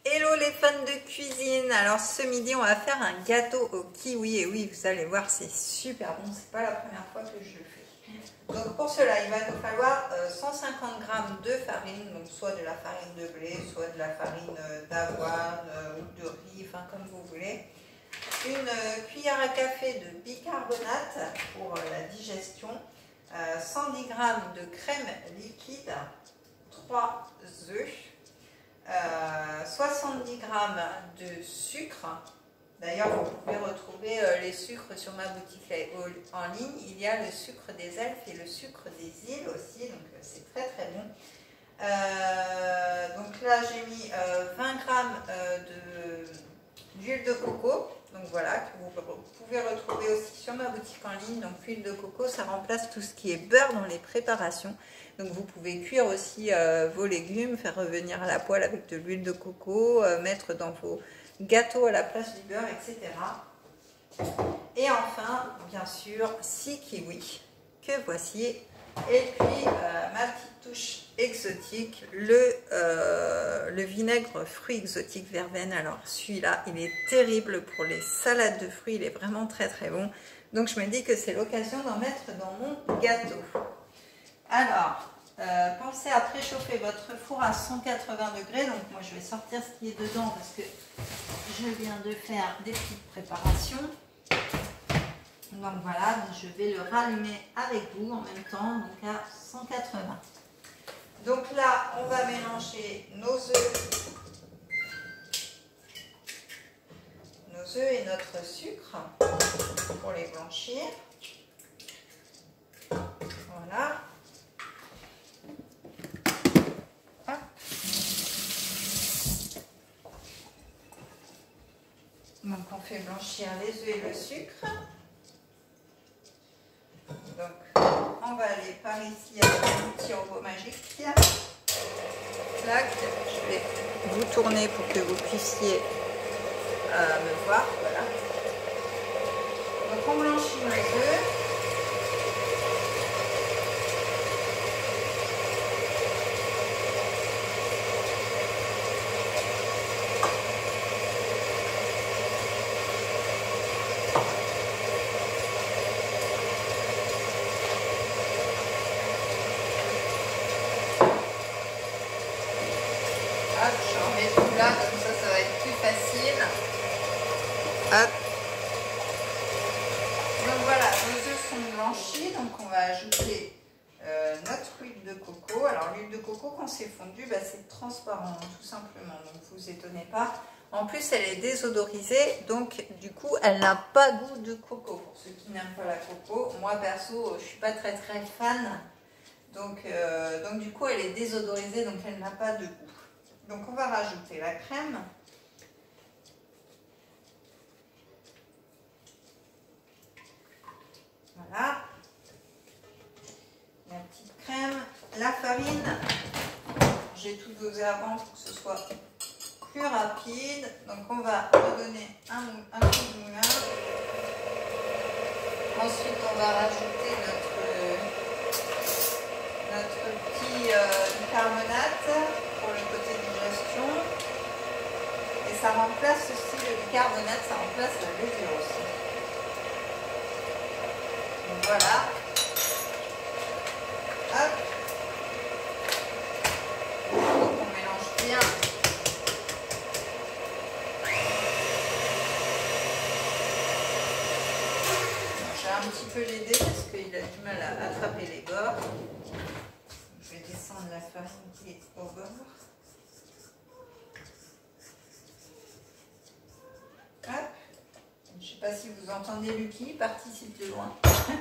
Hello les fans de cuisine. Alors ce midi on va faire un gâteau au kiwi et oui vous allez voir c'est super bon, c'est pas la première fois que je le fais. Donc pour cela il va nous falloir 150 g de farine, donc soit de la farine de blé, soit de la farine d'avoine ou de riz, enfin comme vous voulez. Une cuillère à café de bicarbonate pour la digestion, 110 g de crème liquide, 3 œufs, 70 g de sucre. D'ailleurs, vous pouvez retrouver les sucres sur ma boutique en ligne. Il y a le sucre des elfes et le sucre des îles aussi, donc c'est très très bon. Donc là, j'ai mis 20 g d'huile de coco. Donc voilà, que vous pouvez retrouver aussi sur ma boutique en ligne. Donc l'huile de coco, ça remplace tout ce qui est beurre dans les préparations. Donc vous pouvez cuire aussi vos légumes, faire revenir à la poêle avec de l'huile de coco, mettre dans vos gâteaux à la place du beurre, etc. Et enfin, bien sûr, 6 kiwis que voici. Et puis ma petite touche exotique, le vinaigre fruits exotiques verveine. Alors celui-là, il est terrible pour les salades de fruits, il est vraiment très très bon. Donc je me dis que c'est l'occasion d'en mettre dans mon gâteau. Alors, pensez à préchauffer votre four à 180 degrés. Donc moi je vais sortir ce qui est dedans parce que je viens de faire des petites préparations. Donc voilà, je vais le rallumer avec vous en même temps, donc à 180. Donc là, on va mélanger nos œufs et notre sucre pour les blanchir. Voilà. Hop. Donc on fait blanchir les œufs et le sucre. Donc, on va aller par ici avec un petit robot magique. Clac, je vais vous tourner pour que vous puissiez me voir. Voilà. Donc, on blanchit nos œufs. Je remets tout là, comme ça va être plus facile. Hop. Donc voilà, nos œufs sont blanchis, donc on va ajouter notre huile de coco. Alors l'huile de coco, quand c'est fondu, c'est transparent, tout simplement, donc vous étonnez pas. En plus, elle est désodorisée, donc du coup, elle n'a pas goût de coco. Pour ceux qui n'aiment pas la coco, moi perso, je suis pas très fan. Donc du coup, elle est désodorisée, donc elle n'a pas de goût. Donc on va rajouter la crème. Voilà. La petite crème. La farine. J'ai tout dosé avant pour que ce soit plus rapide. Donc on va redonner un coup de moulin. Ensuite on va rajouter notre petit bicarbonate pour le côté digestion. Et ça remplace aussi le bicarbonate, ça remplace la levure aussi. Donc voilà. Hop. Donc on mélange bien. Je vais un petit peu l'aider parce qu'il a du mal à attraper les bords. Je vais descendre la farine qui est au bord. Hop. Je ne sais pas si vous entendez Lucky, il participe de loin.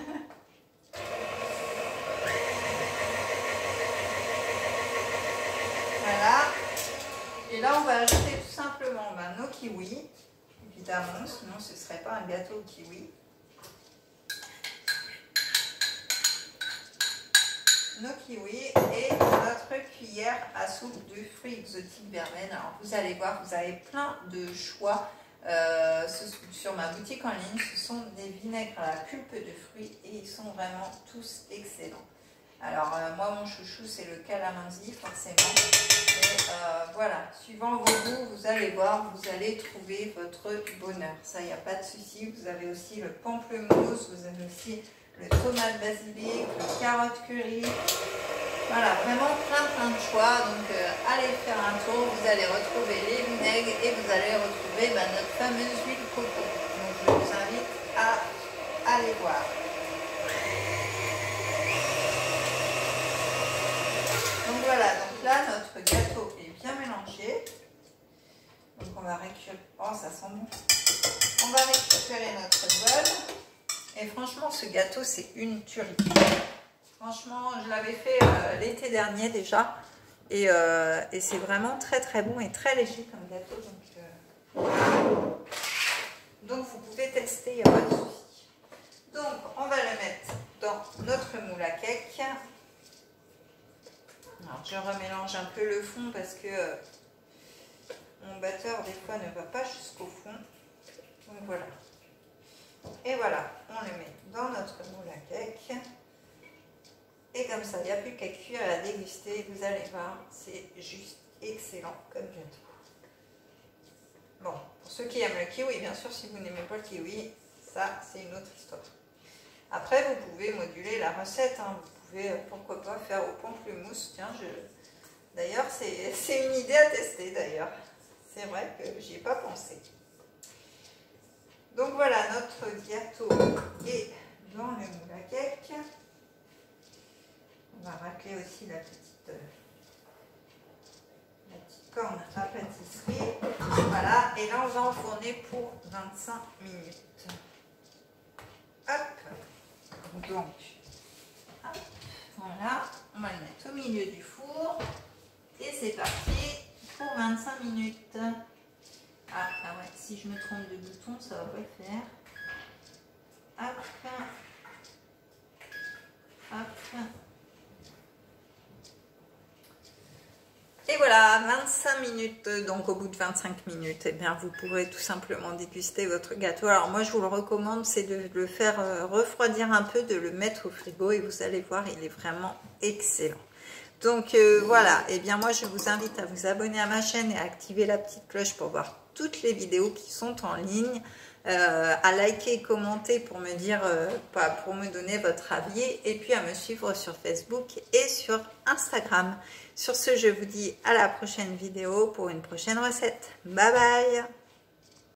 Voilà. Et là, on va ajouter tout simplement nos kiwis, évidemment, sinon ce ne serait pas un gâteau au kiwi. Nos kiwis et notre cuillère à soupe de fruits exotiques verveine. Alors vous allez voir, vous avez plein de choix sur ma boutique en ligne. Ce sont des vinaigres à la pulpe de fruits et ils sont vraiment tous excellents. Alors moi mon chouchou c'est le calamansi forcément. Et voilà, suivant vos goûts, vous allez voir, vous allez trouver votre bonheur. Ça, il n'y a pas de souci. Vous avez aussi le pamplemousse, vous avez aussi le tomate basilic, le carotte curry. Voilà, vraiment plein de choix. Donc allez faire un tour, vous allez retrouver les vinaigres et vous allez retrouver notre fameuse huile coco. Donc je vous invite à aller voir. Donc voilà, donc là notre gâteau est bien mélangé. Donc on va récupérer, oh ça sent bon. On va récupérer notre bol. Et franchement ce gâteau c'est une tuerie. Franchement je l'avais fait l'été dernier déjà. Et c'est vraiment très bon et très léger comme gâteau. Donc vous pouvez tester, il n'y a pas de souci. Donc on va le mettre dans notre moule à cake. Alors, je remélange un peu le fond parce que mon batteur des fois ne va pas jusqu'au fond. Donc voilà. Et voilà, on le met dans notre moule à cake. Et comme ça, il n'y a plus qu'à cuire et à déguster. Vous allez voir, c'est juste excellent comme gâteau. Bon, pour ceux qui aiment le kiwi, bien sûr, si vous n'aimez pas le kiwi, ça c'est une autre histoire. Après, vous pouvez moduler la recette, hein. Vous pouvez, pourquoi pas, faire au pamplemousse. Tiens, d'ailleurs, c'est une idée à tester, d'ailleurs. C'est vrai que j'y ai pas pensé. Donc voilà, notre gâteau est dans le moule à cake. On va racler aussi la petite corne à pâtisserie. Voilà, et là, on va enfourner pour 25 minutes. Hop, donc, hop, voilà, on va le mettre au milieu du four et c'est parti pour 25 minutes. Ah ouais, si je me trompe de bouton, ça va pas le faire. Hop, hop. Et voilà, 25 minutes, donc au bout de 25 minutes, eh bien, vous pourrez tout simplement déguster votre gâteau. Alors moi, je vous le recommande, c'est de le faire refroidir un peu, de le mettre au frigo et vous allez voir, il est vraiment excellent. Donc voilà, et bien moi, je vous invite à vous abonner à ma chaîne et à activer la petite cloche pour voir toutes les vidéos qui sont en ligne. À liker et commenter pour me dire, pour me donner votre avis et puis à me suivre sur Facebook et sur Instagram. Sur ce, je vous dis à la prochaine vidéo pour une prochaine recette. Bye bye!